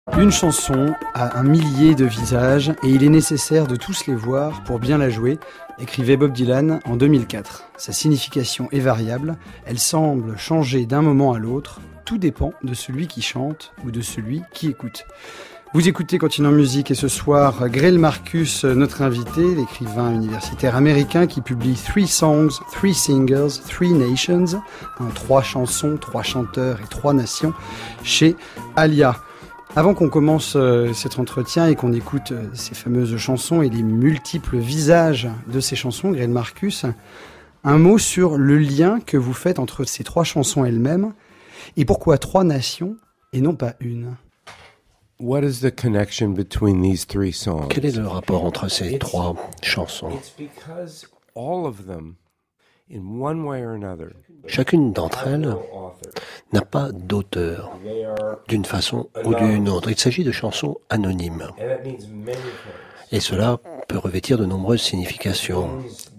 Une chanson a un millier de visages et il est nécessaire de tous les voir pour bien la jouer, écrivait Bob Dylan en 2004. Sa signification est variable, elle semble changer d'un moment à l'autre, tout dépend de celui qui chante ou de celui qui écoute. Vous écoutez Continent Musique et ce soir, Greil Marcus, notre invité, l'écrivain universitaire américain qui publie 3 Songs, 3 Singers, 3 Nations, 3 chansons, 3 chanteurs et 3 nations, chez Alia. Avant qu'on commence cet entretien et qu'on écoute ces fameuses chansons et les multiples visages de ces chansons, Greil Marcus, un mot sur le lien que vous faites entre ces 3 chansons elles-mêmes et pourquoi 3 nations et non pas une. What is the connection between these 3 songs? Quel est le rapport entre ces 3 chansons? It's because all of them, in one way or another, chacune d'entre elles n'a pas d'auteur d'une façon ou d'une autre. Il s'agit de chansons anonymes. Et cela peut revêtir de nombreuses significations.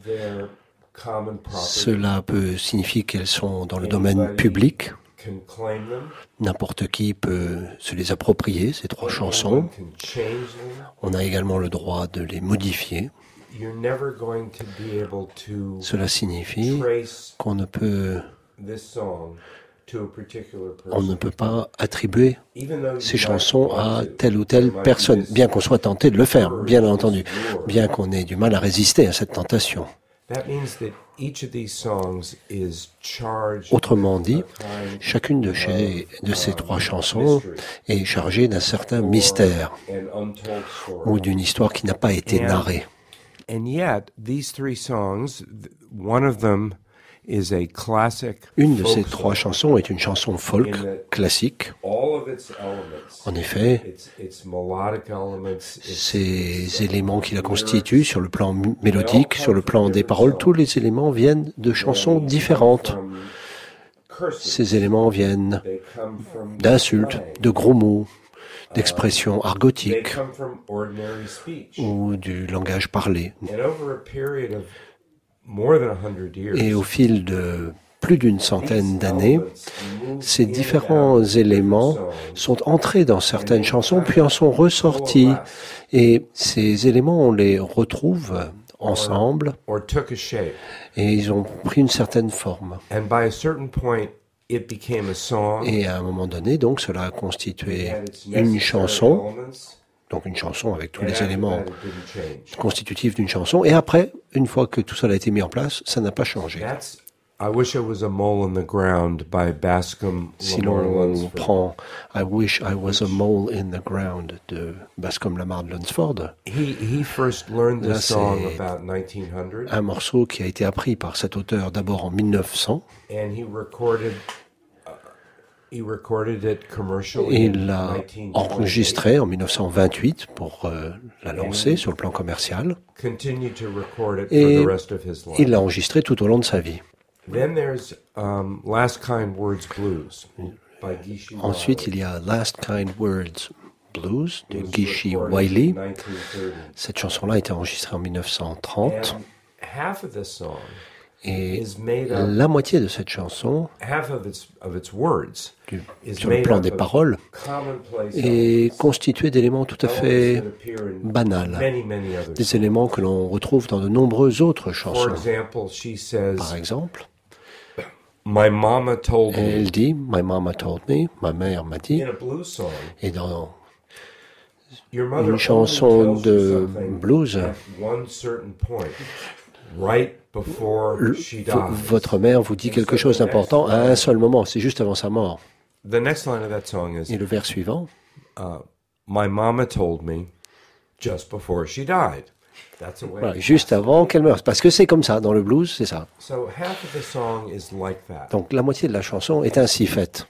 Cela peut signifier qu'elles sont dans le domaine public. N'importe qui peut se les approprier, ces 3 chansons. On a également le droit de les modifier. Cela signifie qu'on ne peut pas attribuer ces chansons à telle ou telle personne, bien qu'on soit tenté de le faire, bien entendu, bien qu'on ait du mal à résister à cette tentation. Autrement dit, chacune de ces 3 chansons est chargée d'un certain mystère ou d'une histoire qui n'a pas été narrée. And yet, these 3 songs, one of them is a classic. Une de ces 3 chansons est une chanson folk classique. En effet, ces éléments qui la constituent sur le plan mélodique, sur le plan des paroles, tous les éléments viennent de chansons différentes. Ces éléments viennent d'insultes, de gros mots, d'expressions argotiques ou du langage parlé. Et au fil de plus d'une centaine d'années, ces différents éléments sont entrés dans certaines chansons, puis en sont ressortis. Et ces éléments, on les retrouve ensemble et ils ont pris une certaine forme. Et à un moment donné, donc, cela a constitué une chanson, donc une chanson avec tous les éléments constitutifs d'une chanson. Et après, une fois que tout cela a été mis en place, ça n'a pas changé. Si l'on prend I Wish I Was a Mole in the Ground de Bascom Lamar de Lunsford, là, c'est un morceau qui a été appris par cet auteur d'abord en 1900. Il l'a enregistré en 1928 pour la lancer sur le plan commercial. Et il l'a enregistré tout au long de sa vie. Ensuite, il y a Last Kind Words Blues de Geeshie Wiley. Cette chanson-là a été enregistrée en 1930. Et la moitié de cette chanson, sur le plan des paroles, est constituée d'éléments tout à fait banals, des éléments que l'on retrouve dans de nombreuses autres chansons. Par exemple, elle dit « My mama told me », ma mère m'a dit, et dans une chanson de blues, votre mère vous dit quelque chose d'important à un seul moment, c'est juste avant sa mort. Et le vers suivant, My mama told me just before she died. Voilà, juste avant qu'elle meure, parce que c'est comme ça, dans le blues, c'est ça. Donc la moitié de la chanson est ainsi faite,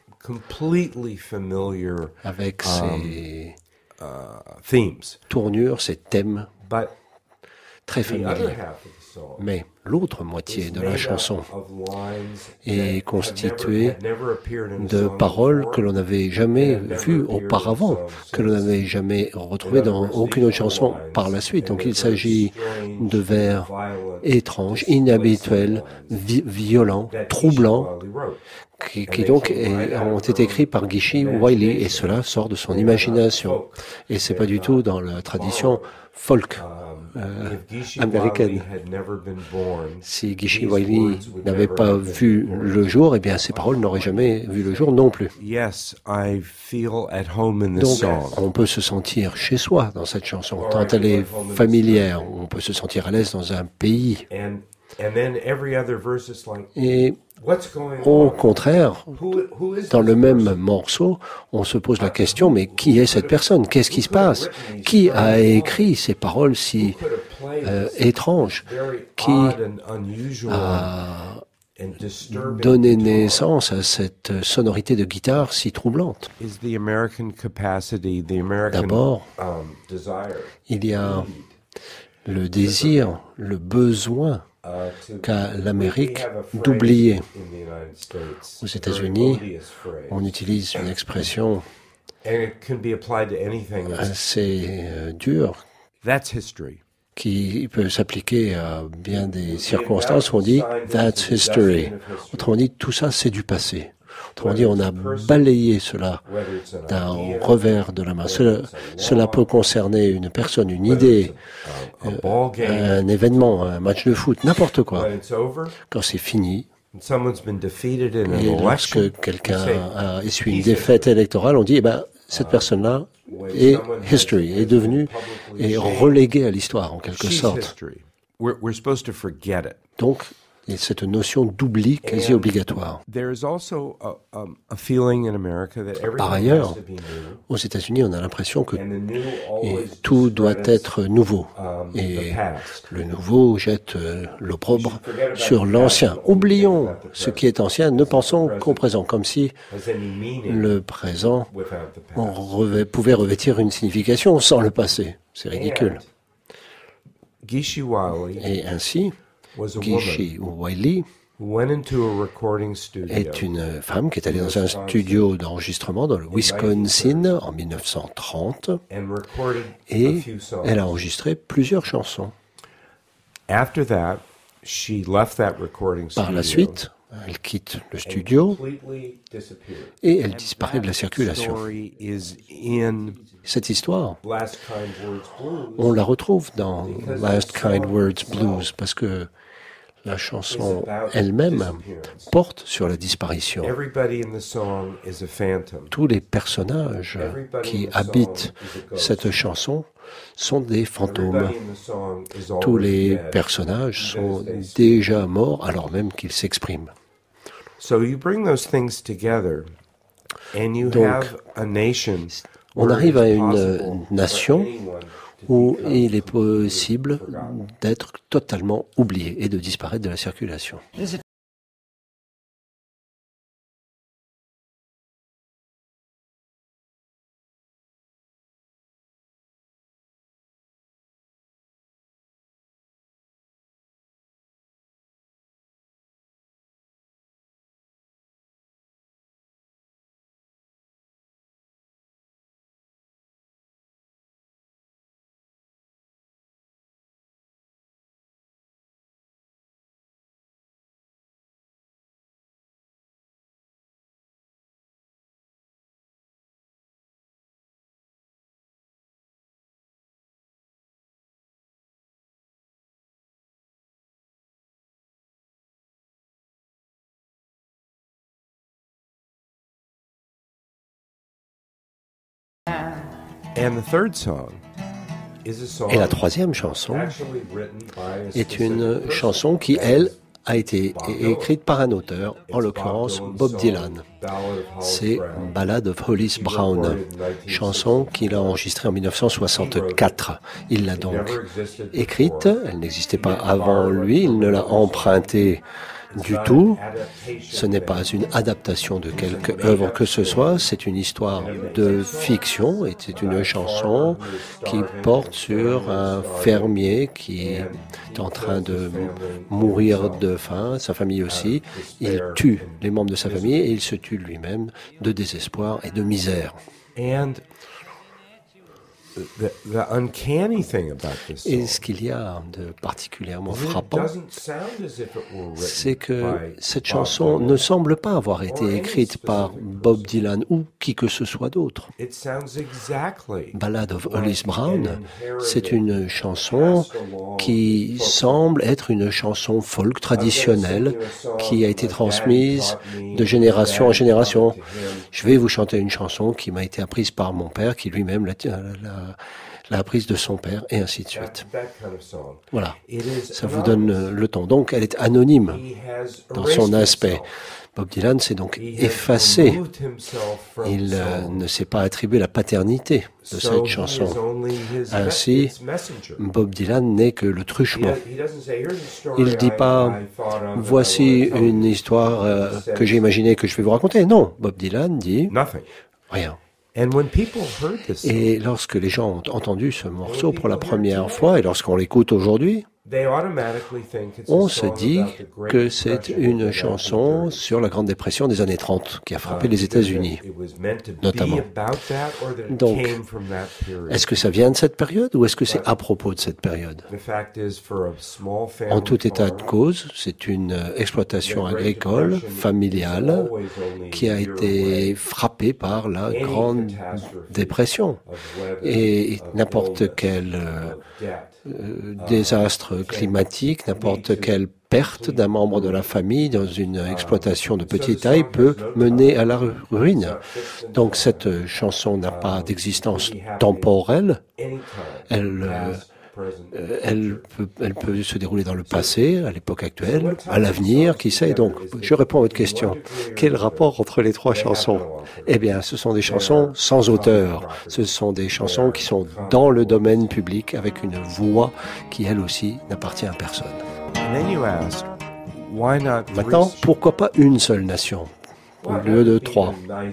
avec ses tournures, ses thèmes très familiers. Mais l'autre moitié de la chanson est constituée de paroles que l'on n'avait jamais vues auparavant, que l'on n'avait jamais retrouvées dans aucune autre chanson par la suite. Donc il s'agit de vers étranges, inhabituels, violents, troublants, qui donc ont été écrits par Gishi Wiley, et cela sort de son imagination. Et c'est pas du tout dans la tradition folk américaine. Si Gishi Wiley n'avait pas vu le jour, eh bien ces paroles n'auraient jamais vu le jour non plus. Donc on peut se sentir chez soi dans cette chanson, tant elle est familière, on peut se sentir à l'aise dans un pays. Et au contraire, dans le même morceau, on se pose la question, mais qui est cette personne? Qu'est-ce qui se passe? Qui a écrit ces paroles si étranges? Qui a donné naissance à cette sonorité de guitare si troublante? D'abord, il y a le désir, le besoin qu'a l'Amérique d'oublier. Aux États-Unis, on utilise une expression assez dure qui peut s'appliquer à bien des circonstances où on dit « that's history ». Autrement dit, tout ça, c'est du passé. Autrement dit, on a balayé cela d'un revers de la main. Cela peut concerner une personne, une idée, un événement, un match de foot, n'importe quoi. Quand c'est fini, et lorsque quelqu'un a essuyé une défaite électorale, on dit, eh ben, cette personne-là est history, est devenue et reléguée à l'histoire, en quelque sorte. Donc, et cette notion d'oubli quasi obligatoire. Par ailleurs, aux États-Unis, on a l'impression que tout doit être nouveau. Et le nouveau jette l'opprobre sur l'ancien. Oublions ce qui est ancien, ne pensons qu'au présent, comme si le présent pouvait revêtir une signification sans le passé. C'est ridicule. Et ainsi, Gishi Wiley est une femme qui est allée dans un studio d'enregistrement dans le Wisconsin en 1930 et elle a enregistré plusieurs chansons. Par la suite, elle quitte le studio et elle disparaît de la circulation. Cette histoire, on la retrouve dans Last Kind Words Blues parce que la chanson elle-même porte sur la disparition. Tous les personnages qui habitent cette chanson sont des fantômes. Tous les personnages sont déjà morts alors même qu'ils s'expriment. Donc, on arrive à une nation où il est possible d'être totalement oublié et de disparaître de la circulation. Et la troisième chanson est une chanson qui, elle, a été écrite par un auteur, en l'occurrence Bob Dylan. C'est Ballad of Hollis Brown, chanson qu'il a enregistrée en 1964. Il l'a donc écrite, elle n'existait pas avant lui, il ne l'a empruntée du tout. Ce n'est pas une adaptation de quelque œuvre que ce soit, c'est une histoire de fiction et c'est une chanson qui porte sur un fermier qui est en train de mourir de faim, sa famille aussi. Il tue les membres de sa famille et il se tue lui-même de désespoir et de misère. the uncanny thing about this Et song ce qu'il y a de particulièrement is it frappant, doesn't sound as if it were c'est written que by cette Bob chanson Dylan. ne semble pas avoir été Or any écrite par specific Bob person. Dylan ou qui que ce soit d'autre. It sounds exactly Ballad of like Hollis an Brown, c'est inherited, une chanson passed along qui folk semble être une chanson folk I'm gonna traditionnelle sing you a song qui a été my dad transmise taught me, de my génération en dad génération. taught it to him. Je vais vous chanter une chanson qui m'a été apprise par mon père, qui lui-même l'a apprise de son père, et ainsi de suite. That kind of song. Voilà, It is ça vous donne anonymous. le ton. Donc, elle est anonyme He has dans erased son aspect. himself. Bob Dylan s'est donc He has effacé. removed himself from Il song. ne s'est pas attribué la paternité de So cette he chanson. is only his Ainsi, its messenger. Bob Dylan n'est que le truchement. He doesn't say, "Here's a story Il ne dit pas, I thought of and voici I wanna tell une you." histoire He says que j'ai imaginée que je vais vous raconter. Non, Bob Dylan dit nothing. rien. And when people heard this song, Et lorsque les gens ont entendu ce morceau pour la première fois, et lorsqu'on l'écoute aujourd'hui, they automatically think it's a on se song dit about the Great que c'est Depression une of the chanson 1930s. sur la Grande Dépression des années 30 qui a frappé les États-Unis. It was meant to notamment. be about that, or that it Donc, came from that period. Est-ce que ça vient de cette période ou est-ce que c'est à propos de cette période? The fact is, for a small family En tout état de farm, cause, c'est une exploitation agricole, familiale, qui a été frappée par la Grande Dépression. Et n'importe quel désastre climatique, n'importe quelle perte d'un membre de la famille dans une exploitation de petite taille peut mener à la ruine. Donc cette chanson n'a pas d'existence temporelle. Elle peut se dérouler dans le passé, à l'époque actuelle, à l'avenir, qui sait. Donc, je réponds à votre question. Quel rapport entre les trois chansons? Eh bien, ce sont des chansons sans auteur. Ce sont des chansons qui sont dans le domaine public avec une voix qui, elle aussi, n'appartient à personne. Maintenant, pourquoi pas une seule nation au lieu de trois?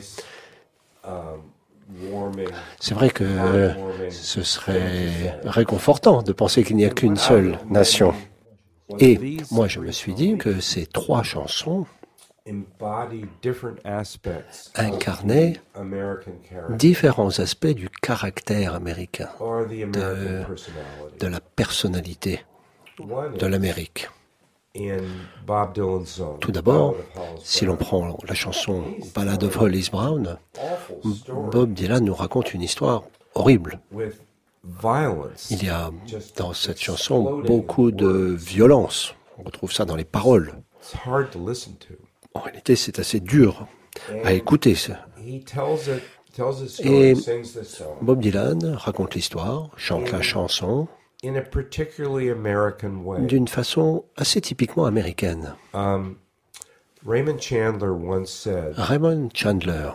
C'est vrai que ce serait réconfortant de penser qu'il n'y a qu'une seule nation. Et moi, je me suis dit que ces trois chansons incarnaient différents aspects du caractère américain, de la personnalité de l'Amérique. Tout d'abord, si l'on prend la chanson Ballad of Hollis Brown, Bob Dylan nous raconte une histoire horrible. Il y a dans cette chanson beaucoup de violence. On retrouve ça dans les paroles. En réalité, c'est assez dur à écouter. Et Bob Dylan raconte l'histoire, chante la chanson d'une façon assez typiquement américaine. Raymond Chandler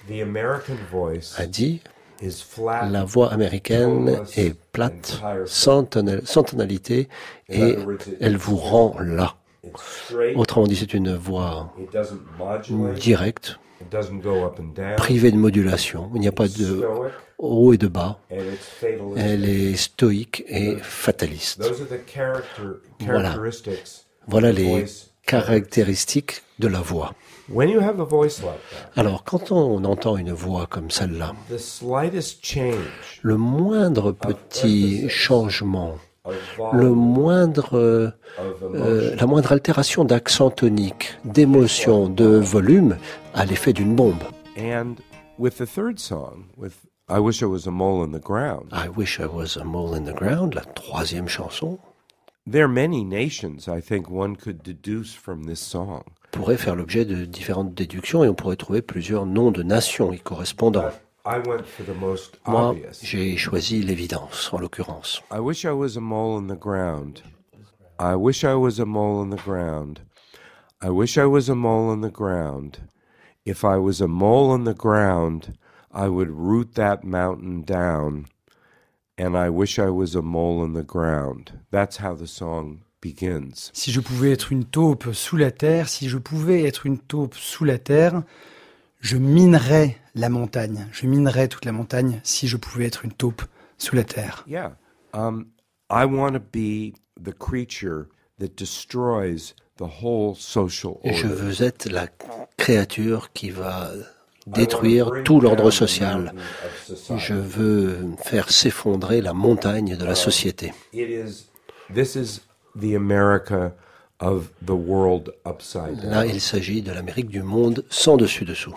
a dit « La voix américaine est plate, sans tonalité, et elle vous rend là. » Autrement dit, c'est une voix directe, privée de modulation. Il n'y a pas de haut et de bas. Elle est stoïque et fataliste. Voilà les caractéristiques de la voix. Alors, quand on entend une voix comme celle-là, le moindre petit changement, la moindre altération d'accent tonique, d'émotion, de volume, a l'effet d'une bombe. I Wish I Was a Mole in the Ground. I Wish I Was a Mole in the Ground, la troisième chanson. There are many nations I think one could deduce from this song. Pourrait faire l'objet de différentes déductions et on pourrait trouver plusieurs noms de nations y correspondant. Moi, j'ai choisi l'évidence, en l'occurrence. I wish I was a mole in the ground. I wish I was a mole in the ground. I wish I was a mole in the ground. If I was a mole in the ground, I would root that mountain down, and I wish I was a mole in the ground. That's how the song begins. Si je pouvais être une taupe sous la terre, si je pouvais être une taupe sous la terre, je minerais la montagne. Je minerais toute la montagne si je pouvais être une taupe sous la terre. Yeah. I want to be the creature that destroys the whole social order. Je veux être la créature qui va détruire tout l'ordre social. Je veux faire s'effondrer la montagne de la société. Là, il s'agit de l'Amérique du monde sans dessus-dessous.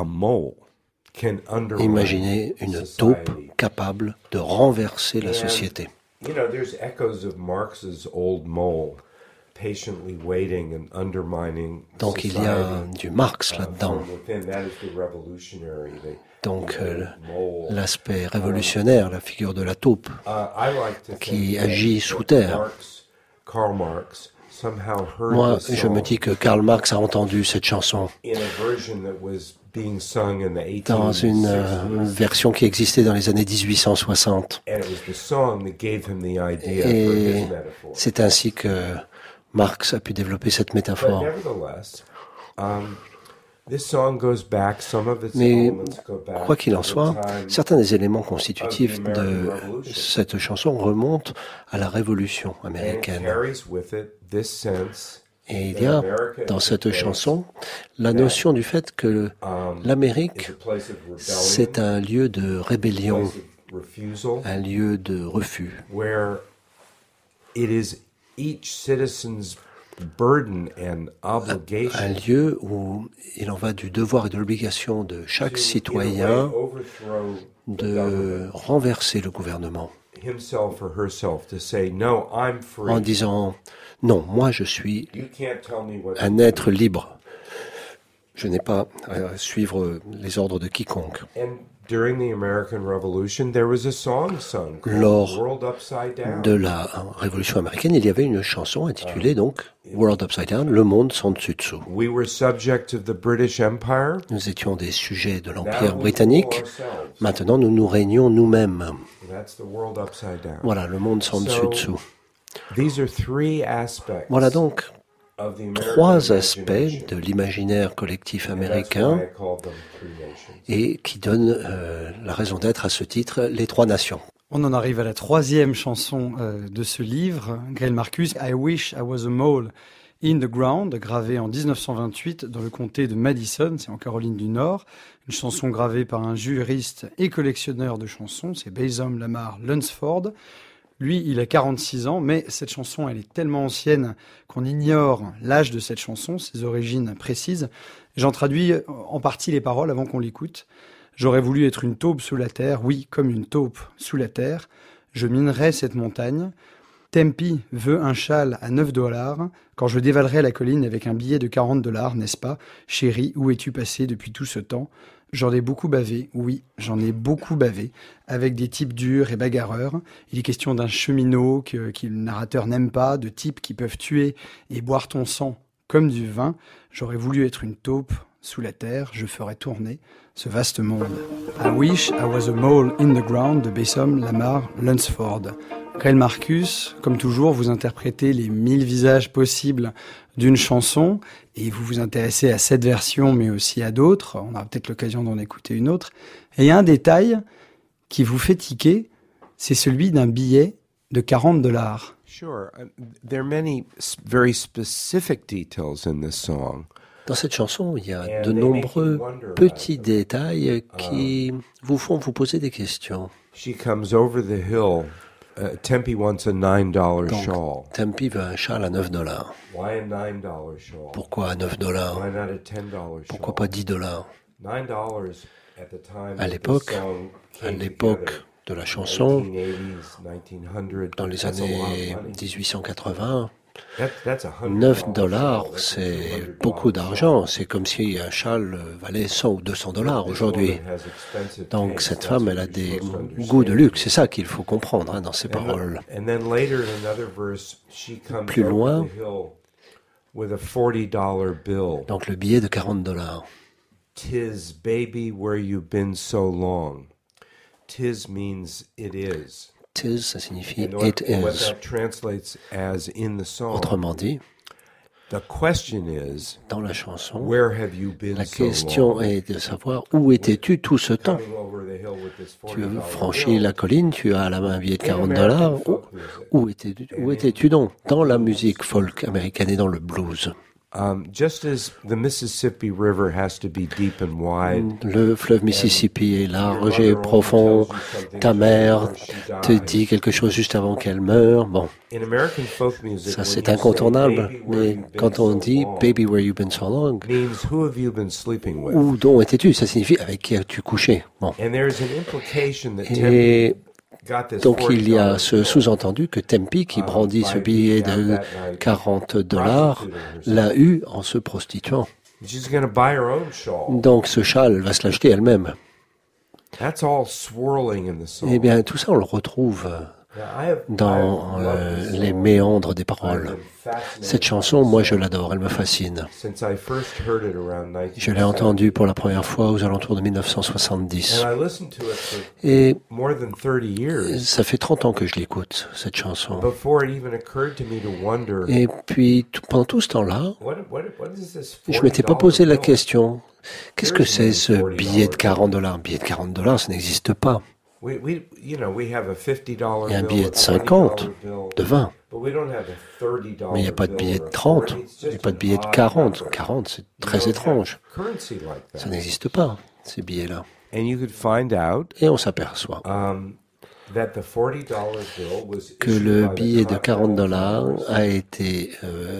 Imaginez une taupe capable de renverser la société. Donc il y a du Marx là-dedans. Donc l'aspect révolutionnaire, la figure de la taupe qui agit sous terre. Moi, je me dis que Karl Marx a entendu cette chanson dans une version qui existait dans les années 1860. Et c'est ainsi que Marx a pu développer cette métaphore. Mais quoi qu'il en soit, certains des éléments constitutifs de cette chanson remontent à la Révolution américaine. Et il y a dans cette chanson la notion du fait que l'Amérique, c'est un lieu de rébellion, un lieu de refus. Un lieu où il en va du devoir et de l'obligation de chaque citoyen de renverser le gouvernement en disant « Non, moi je suis un être libre. Je n'ai pas à suivre les ordres de quiconque. » Lors de la Révolution américaine, il y avait une chanson intitulée donc World Upside Down, le monde sans dessus-dessous. Nous étions des sujets de l'Empire britannique. Maintenant, nous nous régnons nous-mêmes. Voilà, le monde sans dessus-dessous. Voilà donc trois aspects de l'imaginaire collectif américain et qui donnent la raison d'être à ce titre, les trois nations. On en arrive à la troisième chanson de ce livre, Greil Marcus, I Wish I Was a Mole in the Ground, gravée en 1928 dans le comté de Madison, c'est en Caroline du Nord. Une chanson gravée par un juriste et collectionneur de chansons, c'est Basom Lamar Lunsford. Lui, il a 46 ans, mais cette chanson, elle est tellement ancienne qu'on ignore l'âge de cette chanson, ses origines précises. J'en traduis en partie les paroles avant qu'on l'écoute. J'aurais voulu être une taupe sous la terre, oui, comme une taupe sous la terre. Je minerai cette montagne. Tempe veut un châle à $9 quand je dévalerai la colline avec un billet de $40, n'est-ce pas? Chérie, où es-tu passé depuis tout ce temps? J'en ai beaucoup bavé, oui, j'en ai beaucoup bavé, avec des types durs et bagarreurs. Il est question d'un cheminot que le narrateur n'aime pas, de types qui peuvent tuer et boire ton sang comme du vin. J'aurais voulu être une taupe sous la terre, je ferais tourner ce vaste monde. I wish I was a mole in the ground de Basom Lamar Lunsford. Greil Marcus, comme toujours, vous interprétez les 1000 visages possibles d'une chanson et vous vous intéressez à cette version mais aussi à d'autres. On aura peut-être l'occasion d'en écouter une autre. Et il y a un détail qui vous fait tiquer, c'est celui d'un billet de $40. Sure. There are many very specific details in this song. Dans cette chanson, il y a de nombreux petits détails qui vous font vous poser des questions. She comes over the hill. Tempe wants a $9 shawl. Tempe veut un châle à $9. Why a $9 shawl? Pourquoi à $9? Why not a $10 shawl? Pourquoi pas $10? $9 at the time. À l'époque de la chanson, dans les années 1880, $9, c'est beaucoup d'argent. C'est comme si un châle valait $100 ou $200 aujourd'hui. Donc cette femme, elle a des goûts de luxe. C'est ça qu'il faut comprendre dans ses paroles. Plus loin, donc le billet de $40. Tis baby where you've been so long. Tis means it is. Tis, ça signifie it is. Autrement dit, dans la chanson, la question est de savoir où étais-tu tout ce temps. Tu as franchi la colline, tu as à la main un billet de $40. Où étais-tu donc? Dans la musique folk américaine et dans le blues. Just as the Mississippi River has to be deep and wide. Le fleuve Mississippi est large et profond. Ta mère te dit quelque chose juste avant qu'elle meure. Bon, ça c'est incontournable. Mais quand on dit « Baby, where you been so long », où dont étais-tu? Ça signifie « avec qui as-tu couché ?» Bon. Et donc il y a ce sous-entendu que Tempe, qui brandit ce billet de $40, l'a eu en se prostituant. Donc ce châle, elle va se l'acheter elle-même. Eh bien, tout ça, on le retrouve dans les méandres des paroles. Cette chanson, moi, je l'adore, elle me fascine. Je l'ai entendue pour la première fois aux alentours de 1970. Et ça fait 30 ans que je l'écoute, cette chanson. Et puis, pendant tout ce temps-là, je ne m'étais pas posé la question, qu'est-ce que c'est ce billet de $40 ? Un billet de $40, ça n'existe pas. Il y a un billet de 50, de 20, mais il n'y a pas de billet de 30, il n'y a pas de billet de 40. 40, c'est très étrange. Ça n'existe pas, ces billets-là. Et on s'aperçoit que le billet de $40 a été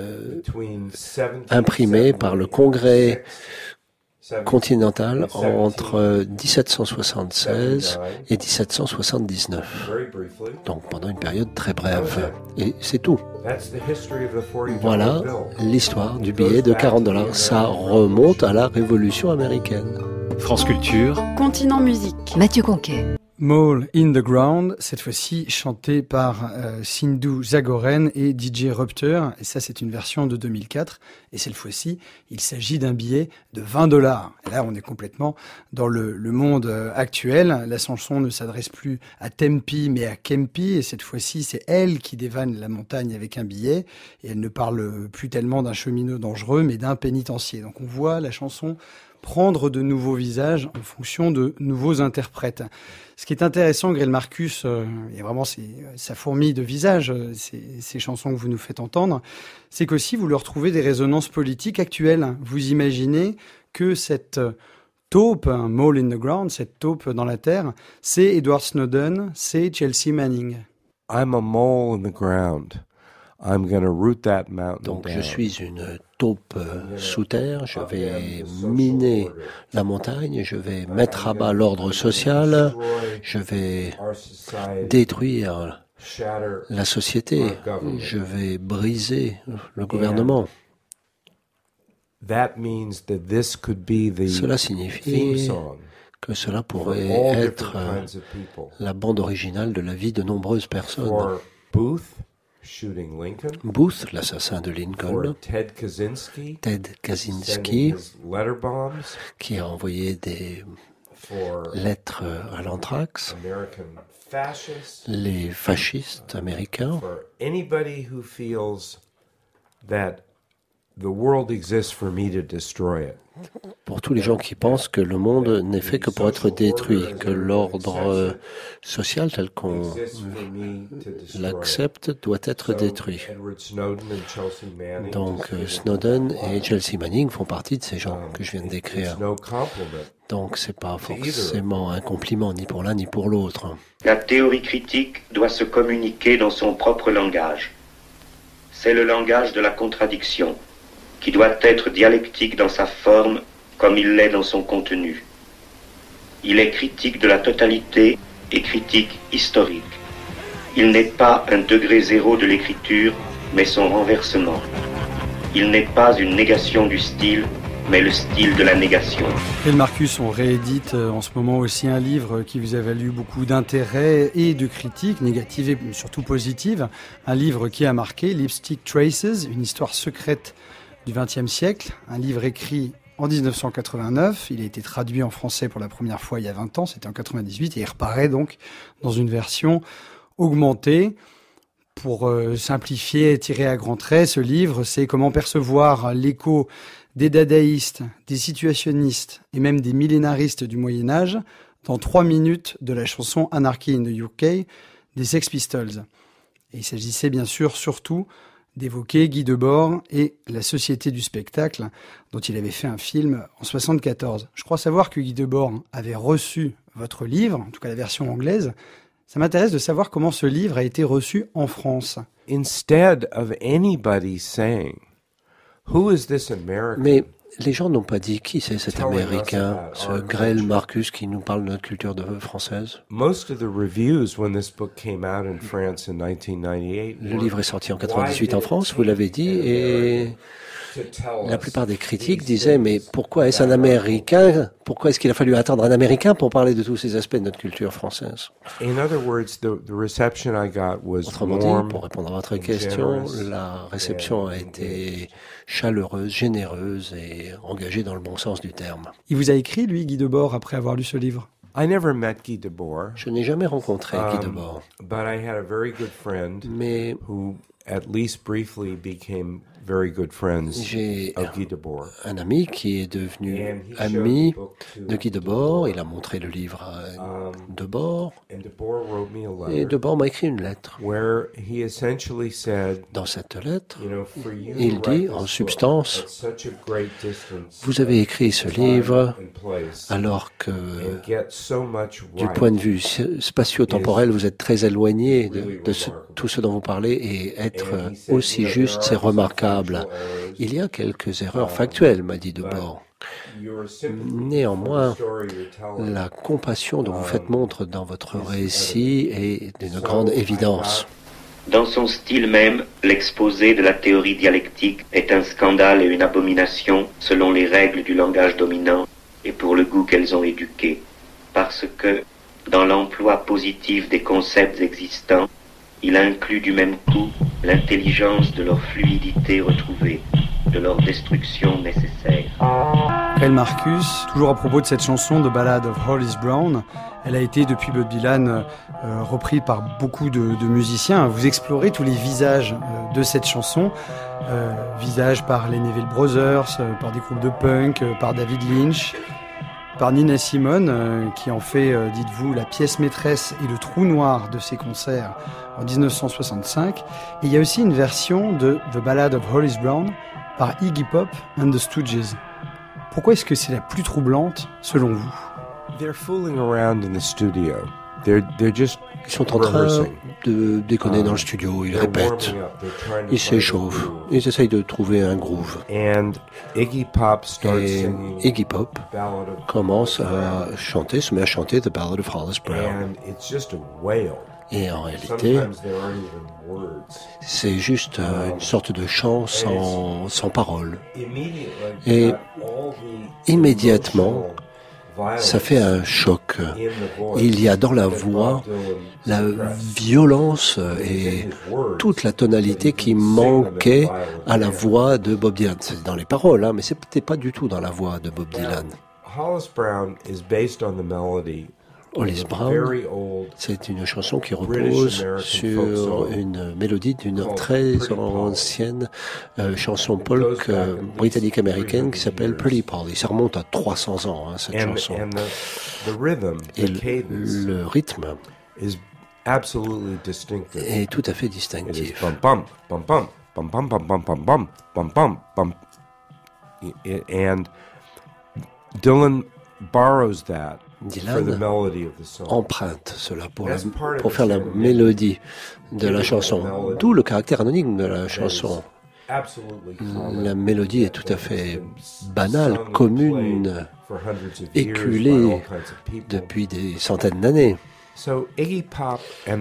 imprimé par le Congrès continental entre 1776 et 1779. Donc pendant une période très brève. Et c'est tout. Voilà l'histoire du billet de $40. Ça remonte à la Révolution américaine. France Culture. Continent Musique. Mathieu Conquet. Mole in the Ground, cette fois-ci chanté par Sindhu Zagoren et DJ Rupture. Et ça, c'est une version de 2004. Et cette fois-ci, il s'agit d'un billet de $20. Et là, on est complètement dans le monde actuel. La chanson ne s'adresse plus à Tempe, mais à Kempi. Et cette fois-ci, c'est elle qui dévane la montagne avec un billet. Et elle ne parle plus tellement d'un cheminot dangereux, mais d'un pénitencier. Donc on voit la chanson prendre de nouveaux visages en fonction de nouveaux interprètes. Ce qui est intéressant, Greil Marcus, et vraiment ça fourmille de visages, ces chansons que vous nous faites entendre, c'est qu'aussi vous leur trouvez des résonances politiques actuelles. Vous imaginez que cette taupe, un mole in the ground, cette taupe dans la terre, c'est Edward Snowden, c'est Chelsea Manning. I'm a mole in the ground. I'm gonna root that mountain Donc down. je suis une taupe sous terre, je vais miner la montagne, je vais mettre à bas l'ordre social, je vais détruire la société, je vais briser le gouvernement. Cela signifie que cela pourrait être la bande originale de la vie de nombreuses personnes. Booth, l'assassin de Lincoln, Ted Kaczynski, qui a envoyé des lettres à l'anthrax, les fascistes américains, pour tous les gens qui pensent que le monde n'est fait que pour être détruit, que l'ordre social tel qu'on l'accepte doit être détruit. Donc Snowden et Chelsea Manning font partie de ces gens que je viens de décrire. Donc c'est pas forcément un compliment ni pour l'un ni pour l'autre. La théorie critique doit se communiquer dans son propre langage. C'est le langage de la contradiction, qui doit être dialectique dans sa forme comme il l'est dans son contenu. Il est critique de la totalité et critique historique. Il n'est pas un degré zéro de l'écriture, mais son renversement. Il n'est pas une négation du style, mais le style de la négation. Et le Marcus, on réédite en ce moment aussi un livre qui vous a valu beaucoup d'intérêt et de critiques, négatives et surtout positives. Un livre qui a marqué, Lipstick Traces, une histoire secrète du XXe siècle, un livre écrit en 1989, il a été traduit en français pour la première fois il y a 20 ans, c'était en 98, et il reparaît donc dans une version augmentée. Pour simplifier et tirer à grands traits, ce livre, c'est comment percevoir l'écho des dadaïstes, des situationnistes et même des millénaristes du Moyen-Âge dans 3 minutes de la chanson Anarchy in the UK des Sex Pistols. Et il s'agissait bien sûr surtout d'évoquer Guy Debord et la Société du spectacle, dont il avait fait un film en 1974. Je crois savoir que Guy Debord avait reçu votre livre, en tout cas la version anglaise. Ça m'intéresse de savoir comment ce livre a été reçu en France. Instead of anybody saying, "Who is this American?" Mais les gens n'ont pas dit qui c'est cet Américain, ce Grêle Marcus qui nous parle de notre culture française. Le livre est sorti en 98 en France, vous l'avez dit, et la plupart des critiques disaient mais pourquoi est-ce un Américain? Pourquoi est-ce qu'il a fallu attendre un Américain pour parler de tous ces aspects de notre culture française? Autrement dit, pour répondre à votre question, la réception a été chaleureuse, généreuse et engagée dans le bon sens du terme. Il vous a écrit, lui, Guy Debord, après avoir lu ce livre? Je n'ai jamais rencontré Guy Debord. Mais at least briefly became very good friends of Guy Debord. Un ami qui est devenu ami de Guy Debord. Il a montré le livre à Debord. Et Debord m'a écrit une lettre. Dans cette lettre, il dit en substance, vous avez écrit ce livre alors que du point de vue spatio-temporel, vous êtes très éloigné de tout ce dont vous parlez et être aussi juste, c'est remarquable. Il y a quelques erreurs factuelles, m'a dit Debord. Néanmoins, la compassion dont vous faites montre dans votre récit est d'une grande évidence. Dans son style même, l'exposé de la théorie dialectique est un scandale et une abomination selon les règles du langage dominant et pour le goût qu'elles ont éduqué. Parce que, dans l'emploi positif des concepts existants, il inclut du même coup l'intelligence de leur fluidité retrouvée, de leur destruction nécessaire. Grêle Marcus, toujours à propos de cette chanson de Ballad of Hollis Brown, elle a été depuis Bob Dylan reprise par beaucoup de musiciens. Vous explorez tous les visages de cette chanson, visages par les Neville Brothers, par des groupes de punk, par David Lynch, par Nina Simone, qui en fait, dites-vous, la pièce maîtresse et le trou noir de ses concerts en 1965. Et il y a aussi une version de The Ballad of Hollis Brown par Iggy Pop and the Stooges. Pourquoi est-ce que c'est la plus troublante, selon vous? They're fooling around in the studio. They're just Ils sont en train de déconner dans le studio, ils répètent, ils s'échauffent, ils essayent de trouver un groove. Et Iggy Pop commence à chanter, se met à chanter The Ballad of Hollis Brown. Et en réalité, c'est juste une sorte de chant sans parole. Et immédiatement, ça fait un choc. Il y a dans la voix la violence et toute la tonalité qui manquait à la voix de Bob Dylan. C'est dans les paroles, mais c'était pas du tout dans la voix de Bob Dylan. Hollis Brown, c'est une chanson qui repose sur une mélodie d'une très ancienne chanson folk britannique-américaine qui s'appelle Pretty Polly. Ça remonte à 300 ans, cette chanson. Et le rythme est tout à fait distinctif. And Dylan borrows that. Dylan emprunte cela pour faire la mélodie de la chanson, d'où le caractère anonyme de la chanson. La mélodie est tout à fait banale, commune, éculée depuis des centaines d'années. Iggy Pop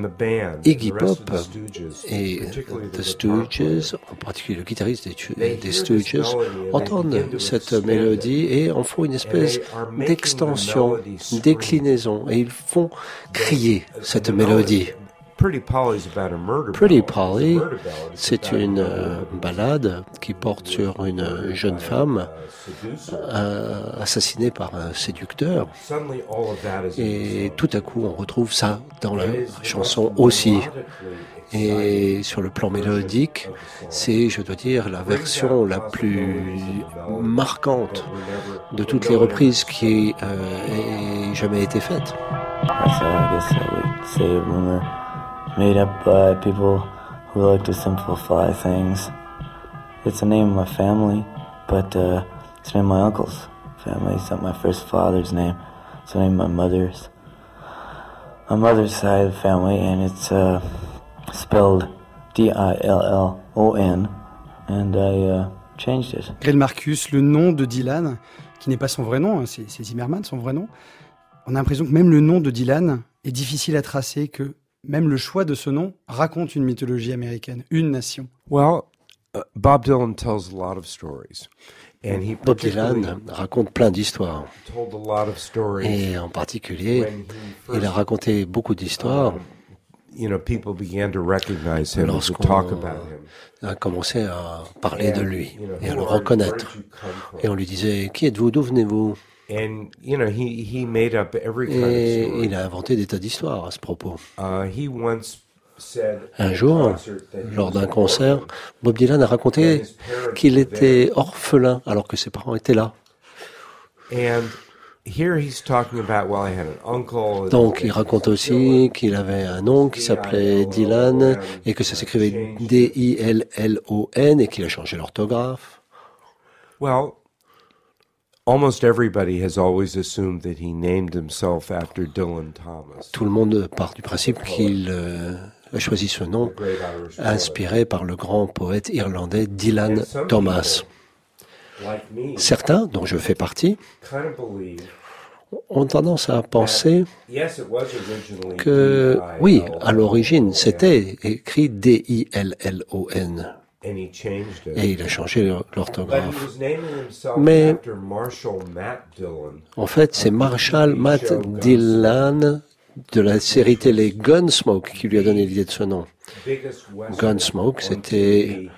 et The Stooges, en particulier le guitariste des Stooges, entendent cette mélodie et en font une espèce d'extension, déclinaison, et ils font crier cette mélodie. Pretty Polly, c'est une ballade qui porte sur une jeune femme assassinée par un séducteur. Et tout à coup, on retrouve ça dans la chanson aussi. Et sur le plan mélodique, c'est, je dois dire, la version la plus marquante de toutes les reprises qui ait jamais été faite. Made up by people We like to simplify things. It's the name of my family, but it's the name of my uncle's family. It's not my first father's name. It's the name of my mother's side of the family, and it's spelled Dillon, and I changed it. Greg Marcus, le nom de Dylan, qui n'est pas son vrai nom, hein, c'est Zimmerman, son vrai nom. On a l'impression que même le nom de Dylan est difficile à tracer, que même le choix de ce nom raconte une mythologie américaine, une nation. Well, Bob Dylan tells a lot of stories. And he Bob Dylan raconte plein d'histoires. told a lot of stories. Et en particulier, When he first, il a raconté beaucoup d'histoires. People began to recognize him, to Lorsqu'on talk about him. a commencé à parler de lui et à le Who reconnaître. are you? Where did you come from? Et on lui disait, qui êtes-vous, d'où venez-vous? And he made up every kind of Et story. il a inventé des tas d'histoires à ce propos. He once said Un at a jour, concert that he lors was d'un an concert, orphan, Bob Dylan a raconté qu'il était orphelin alors que ses parents étaient là. and here he's talking about, well, I had an uncle. Donc il raconte aussi qu'il avait un oncle qui s'appelait Dylan et que ça s'écrivait D-I-L-L-O-N et qu'il a changé l'orthographe. Well, almost everybody has always assumed that he named himself after Dylan Thomas, Tout le monde part du principe qu'il a choisi ce nom the great Irish poet. inspiré par le grand poète irlandais Dylan And some Thomas. people, like me, Certains, dont je fais partie, kind of believe ont tendance à penser yes, it was originally que, oui, à l'origine, D-I-L-L-O-N, c'était écrit D-I-L-L-O-N. and he changed it. Et il a changé But he l'orthographe. was naming himself Mais- after Marshall Matt Dillon. En fait, c'est Marshall Matt Dillon de la série télé Gunsmoke qui lui a donné l'idée de ce nom. Biggest western Gunsmoke, on c'était TV.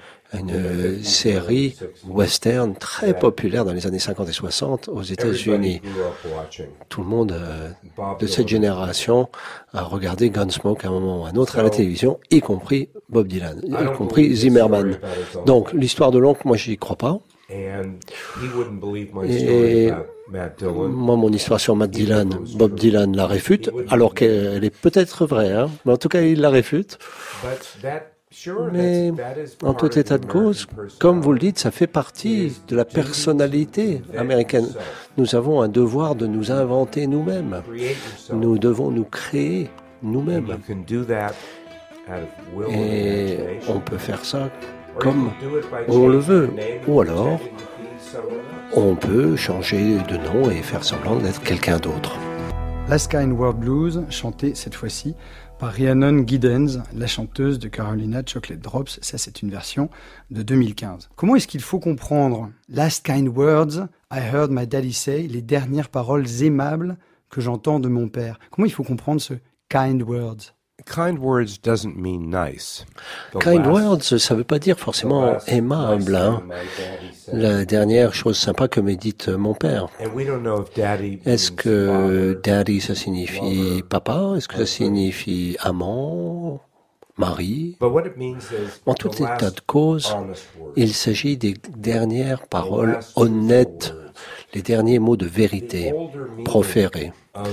une série western très populaire dans les années 50 et 60 aux États-Unis. Everybody grew up watching. Tout le monde Bob de cette Dylan. génération a regardé Gunsmoke à un moment ou à un autre à la télévision, y compris Bob Dylan, y compris Zimmerman. Donc l'histoire de l'oncle, moi j'y crois pas. And he wouldn't believe my Et- story about Matt Dillon. Moi, mon histoire sur Matt Dylan, Bob Dylan la réfute, alors qu'elle est peut-être vraie, hein. Mais en tout cas il la réfute. But that, sure, Mais that is en part tout of état the de cause, American comme vous le personality. dites, ça fait partie de la personnalité américaine. Nous avons un devoir de nous inventer nous-mêmes. Create yourself. Nous devons nous créer And nous-mêmes. you can do that out of will and Et imagination. on peut faire ça Or you comme can do it by on le changing veut. your name Ou and alors, pretending to be someone else. on peut changer de nom et faire semblant d'être quelqu'un d'autre. Last Kind World Blues, chanté cette fois-ci par Rhiannon Giddens, la chanteuse de Carolina Chocolate Drops. Ça, c'est une version de 2015. Comment est-ce qu'il faut comprendre Last Kind Words, I Heard My Daddy Say, les dernières paroles aimables que j'entends de mon père? Comment il faut comprendre ce Kind Words? Kind words doesn't mean nice. The Kind last- words, ça veut pas dire the forcément last aimable, nice hein. thing my daddy said. La dernière chose sympa que m'ait dite mon père. And we don't know if daddy Est-ce means que father. daddy ça signifie papa? Est-ce que ça signifie amant? Mari? But what it means is En the tout état last de cause, honest word. il s'agit des dernières paroles honnêtes, les derniers mots de vérité The older meaning proférés. of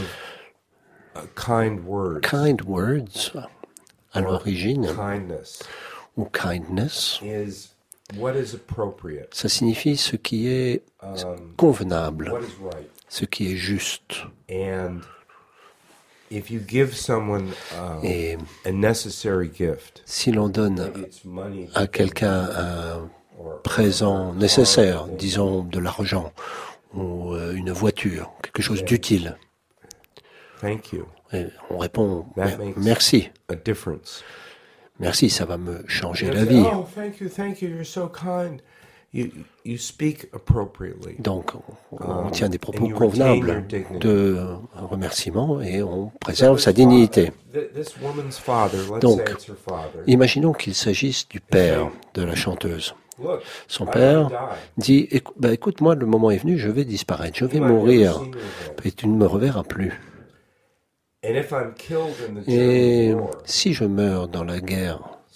kind words. Kind words, à l'origine, Kindness ou kindness, is what is appropriate. ça signifie ce qui est Um, convenable, what is right. ce qui est juste. And if you give someone Et a necessary gift, si l'on donne maybe it's money à quelqu'un un or présent nécessaire, disons de l'argent ou une voiture, quelque chose d'utile, thank you, et on répond That makes- merci, a difference. merci, ça va me changer You la say, vie. oh, thank you, you're so kind. You speak appropriately. Donc on tient des propos and you retain your convenables dignity. de remerciement et on préserve sa dignité. This woman's father, let's Donc, say it's her father. Imaginons qu'il s'agisse du père de la chanteuse. Look, Son I'm père gonna die. dit écoute, moi, le moment est venu, je vais disparaître, je vais You might never mourir, see me again. et tu ne me reverras plus. And if I'm killed in the Et German war, si je meurs dans la guerre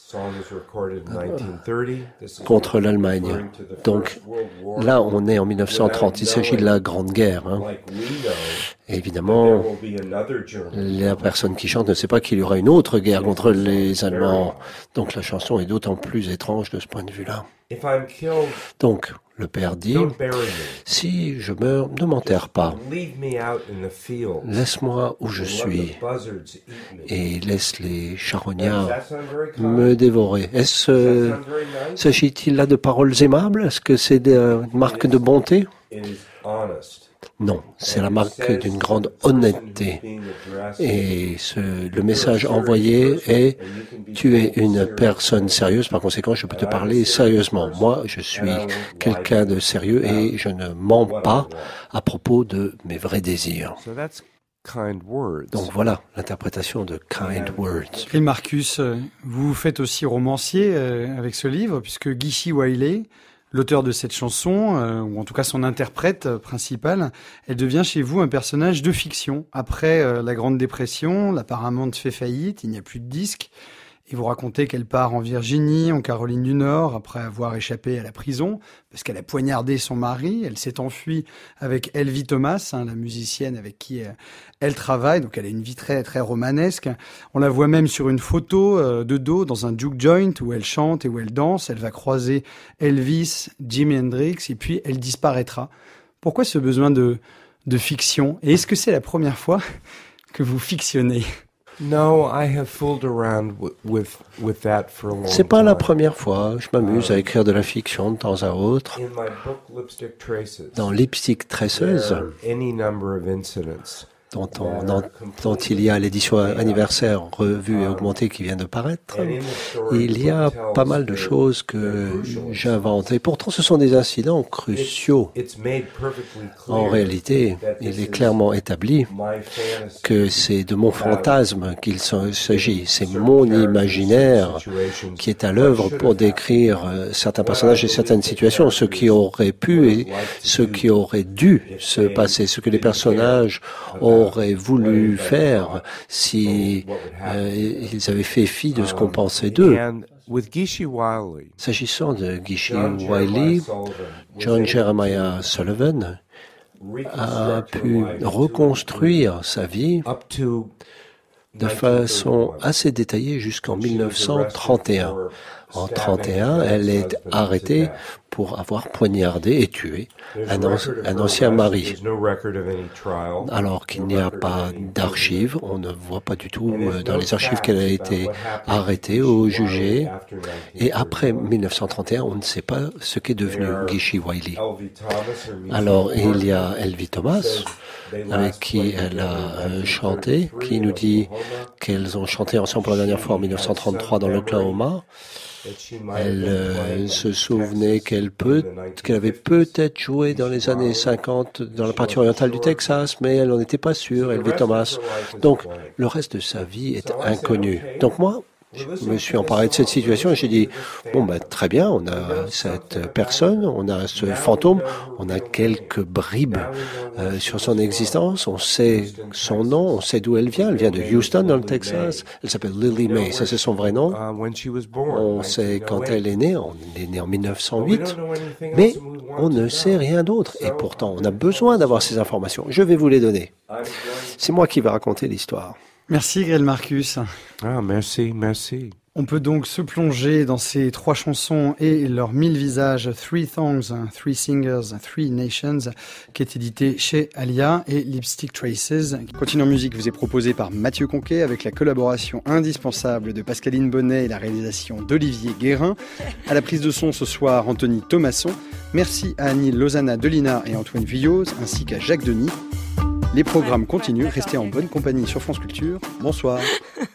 contre l'Allemagne. Donc là, on est en 1930. Il s'agit de la Grande Guerre. Et évidemment, la personne qui chante ne sait pas qu'il y aura une autre guerre contre les Allemands. Donc la chanson est d'autant plus étrange de ce point de vue-là. Donc, le père dit, si je meurs, ne m'enterre pas. Laisse-moi où je suis et laisse les charognards me dévorer. S'agit-il là de paroles aimables? Est-ce que c'est une marque de bonté? Non, c'est la marque d'une grande honnêteté. Et le message envoyé est « Tu es une personne sérieuse, par conséquent, je peux te parler sérieusement. Moi, je suis quelqu'un de sérieux et je ne mens pas à propos de mes vrais désirs. » Donc voilà l'interprétation de Kind Words. Et Marcus, vous faites aussi romancier avec ce livre, puisque Gishi Wiley, l'auteur de cette chanson, ou en tout cas son interprète principal, elle devient chez vous un personnage de fiction. Après la Grande Dépression, la Paramount fait faillite, il n'y a plus de disques. Et vous racontez qu'elle part en Virginie, en Caroline du Nord, après avoir échappé à la prison, parce qu'elle a poignardé son mari. Elle s'est enfuie avec Elvie Thomas, la musicienne avec qui elle travaille. Donc elle a une vie très, très romanesque. On la voit même sur une photo de dos dans un juke joint où elle chante et où elle danse. Elle va croiser Elvis, Jimi Hendrix, et puis elle disparaîtra. Pourquoi ce besoin de fiction? Et est-ce que c'est la première fois que vous fictionnez? C'est pas la première fois. Je m'amuse à écrire de la fiction de temps à autre. Dans Lipstick Traces, dont il y a l'édition anniversaire revue et augmentée qui vient de paraître, il y a pas mal de choses que j'invente. Et pourtant, ce sont des incidents cruciaux. En réalité, il est clairement établi que c'est de mon fantasme qu'il s'agit. C'est mon imaginaire qui est à l'œuvre pour décrire certains personnages et certaines situations, ce qui aurait pu et ce qui aurait dû se passer, ce que les personnages auraient voulu faire si ils avaient fait fi de ce qu'on pensait d'eux. S'agissant de Gishi Wiley, John Jeremiah Sullivan a pu reconstruire sa vie de façon assez détaillée jusqu'en 1931. En 1931, elle est arrêtée pour avoir poignardé et tué un ancien mari. Alors qu'il n'y a pas d'archives, on ne voit pas du tout dans les archives qu'elle a été arrêtée ou jugée. Et après 1931, on ne sait pas ce qu'est devenu Gishi Wiley. Alors il y a Elvie Thomas, avec qui elle a chanté, qui nous dit qu'elles ont chanté ensemble pour la dernière fois en 1933 dans l'Oklahoma. Elle se souvenait qu'elle avait peut-être joué dans les années 50 dans la partie orientale du Texas, mais elle n'en était pas sûre, Elvie Thomas. Donc, le reste de sa vie est inconnu. Donc moi, je me suis emparé de cette situation et j'ai dit, bon ben très bien, on a cette personne, on a ce fantôme, on a quelques bribes sur son existence, on sait son nom, on sait d'où elle vient de Houston dans le Texas, elle s'appelle Lily May, ça c'est son vrai nom, on sait quand elle est née en 1908, mais on ne sait rien d'autre et pourtant on a besoin d'avoir ces informations, je vais vous les donner. C'est moi qui vais raconter l'histoire. Merci Grel Marcus. Ah, merci. On peut donc se plonger dans ces 3 chansons et leurs 1000 visages, 3 Songs, 3 Singers, 3 Nations, qui est édité chez Alia et Lipstick Traces. Continue en musique vous est proposé par Mathieu Conquet avec la collaboration indispensable de Pascaline Bonnet et la réalisation d'Olivier Guérin. À la prise de son ce soir, Anthony Thomasson. Merci à Annie Lozana Delina et Antoine Vuilloz, ainsi qu'à Jacques Denis. Les programmes continuent, restez en bonne compagnie sur France Culture. Bonsoir.